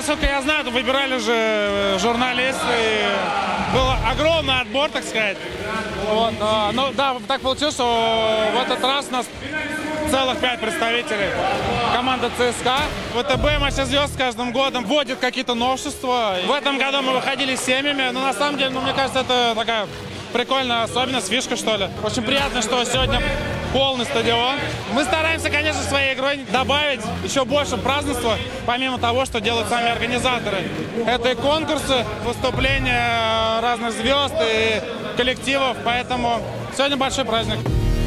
насколько я знаю, выбирали же журналисты. Был огромный отбор, так сказать. Вот, ну да, так получилось, что в этот раз у нас целых 5 представителей. Команда ЦСКА. ВТБ «Матч звезд» с каждым годом вводит какие-то новшества. В этом году мы выходили с семьями, но на самом деле, мне кажется, это такая прикольная особенность, фишка, что ли. Очень приятно, что сегодня полный стадион. Мы стараемся, конечно, своей игрой добавить еще больше празднества, помимо того, что делают сами организаторы. Это и конкурсы, выступления разных звезд и коллективов, поэтому сегодня большой праздник.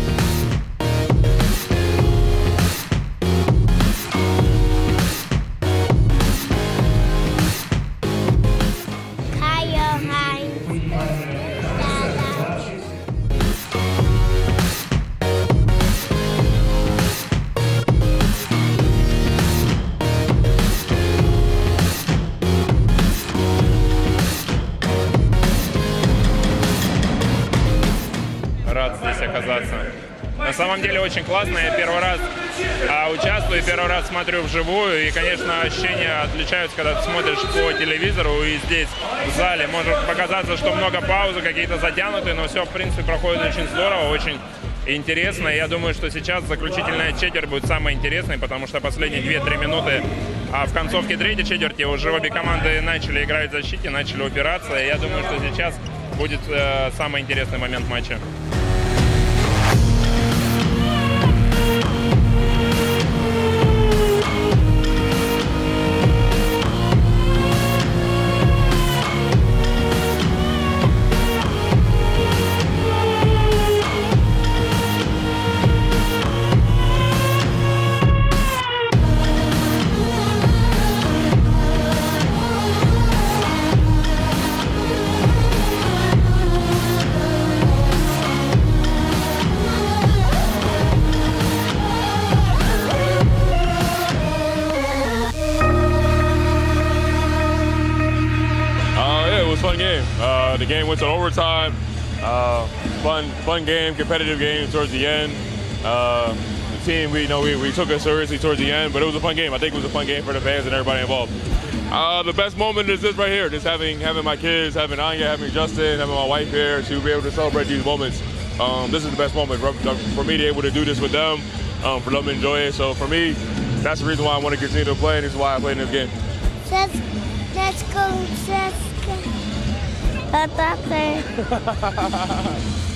Рад здесь оказаться. На самом деле очень классно. Я первый раз участвую, первый раз смотрю вживую. И, конечно, ощущения отличаются, когда ты смотришь по телевизору и здесь, в зале. Может показаться, что много паузы, какие-то затянутые, но все, в принципе, проходит очень здорово, очень интересно. Я думаю, что сейчас заключительная четверть будет самой интересной, потому что последние 2-3 минуты в концовке третьей четверти уже обе команды начали играть в защите, начали упираться. И я думаю, что сейчас будет самый интересный момент матча. Fun game. The game went to overtime. Fun game, competitive game towards the end. The team, we took it seriously towards the end, but it was a fun game. I think it was a fun game for the fans and everybody involved. The best moment is this right here, just having my kids, having Anya, having Justin, having my wife here to be able to celebrate these moments. This is the best moment for me to be able to do this with them, for them to enjoy it. So for me, that's the reason why I want to continue to play, and this is why I play in this game. Let's go, Jessica.